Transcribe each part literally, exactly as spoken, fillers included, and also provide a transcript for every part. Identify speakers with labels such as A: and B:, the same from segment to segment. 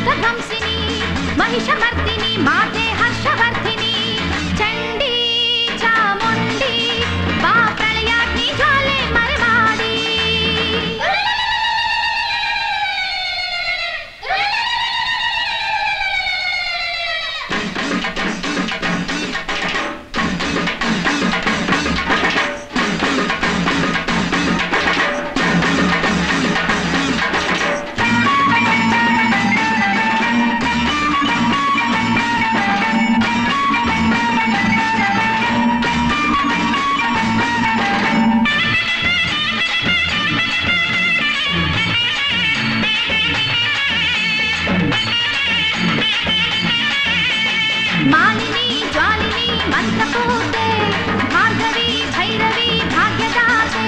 A: ದುಷ್ಟಧ್ವಂಸಿನಿ ಮಹಿಷಮರ್ದಿನಿ ಮಾತೆ ಹರ್ಷವರ್ಧಿನಿ ಚಂಡಿ ಚಾಮುಂಡಿ ಬಾ ಪ್ರಳಯಾಗ್ನಿ ಜ್ವಾಲೆ ಮರೆಮಾಡಿ ಮಾಲಿನಿ ಜ್ವಾಲಿನಿ ಮಂತ್ರಪೂತೆ ಭಾರ್ಗವಿ ಭೈರವಿ ಭಾಗ್ಯದಾತೆ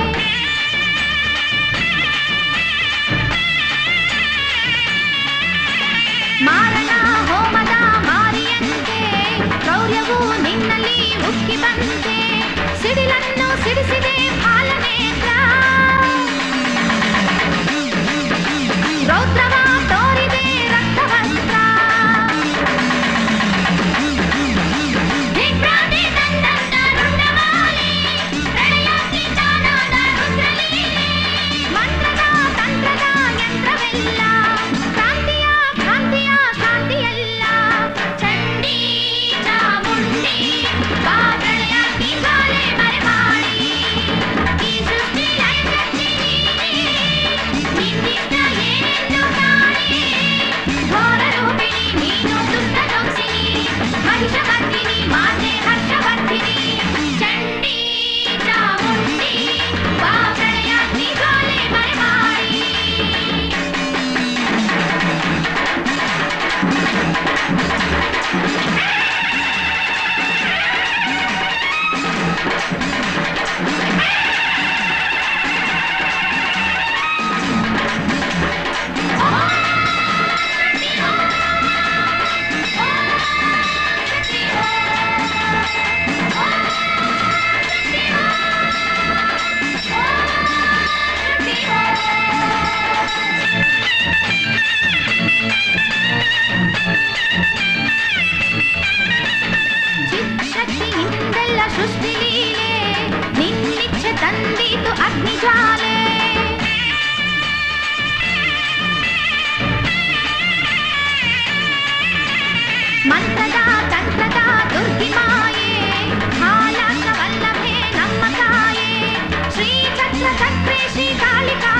A: ಮಾರಣ ಹೋಮದ ಮಾರಿಯಂತೆ ಕ್ರೌರ್ಯವು ನಿನ್ನಲ್ಲಿ ಉಕ್ಕಿ ಬಂತೆ ಸಿಡಿಲನ್ನು ಸಿಡಿಸಿದೆ ಫಾಲನೇತ್ರ ರೌದ್ರವ ತೋರಿದೆ ರಕ್ತವಸ್ತ್ರ ಮಂತ್ರದ ತಂತ್ರದ ಯಂತ್ರವೆಲ್ಲ ಕ್ರಾಂತಿಯ ಕ್ರಾಂತಿಯ ಕ್ರಾಂತಿಯಲ್ಲ ಚಂಡಿ ಚಾಮುಂಡಿ ಬಾ ಪ್ರಳಯಾಗ್ನಿ ಜ್ವಾಲೆ ಮರೆಮಾಡಿ ಈ ಸೃಷ್ಟಿ ಲಯಗಟ್ಟಿ ನಿನ್ನಿಷ್ಟ ಏನೆಂದು ಕಾಣೆ ಘೋರ ರೂಪಿಣಿ ನೀನು ದುಷ್ಟಧ್ವಂಸಿನಿ ಮಹಿಷಮರ್ದಿನಿ ಮಾತೆ ಹರ್ಷವರ್ಧಿನಿ ಚಂಡಿ ಚಾಮುಂಡಿ ಬಾ ಪ್ರಳಯಾಗ್ನಿ ಜ್ವಾಲೆ ಮರೆಮಾಡಿ ಚಿತ್ಶಕ್ತಿಯಿಂದೆಲ್ಲ ಸೃಷ್ಟಿ ಲೀಲೆ ನಿನ್ನಿಚ್ಛೆ ತಂದೀತು ಅಗ್ನಿಜ್ವಾಲೆ ಮಂತ್ರದ ತಂತ್ರದ ದುರ್ಗಿ ಮಾಯೆ ಹಾಲಾಸ ವಲ್ಲಭೆ ನಮ್ಮ ತಾಯೇ ಶ್ರೀ ಚಕ್ರ ಚಕ್ರೇ ಶ್ರೀ ಕಾಳಿಕಾ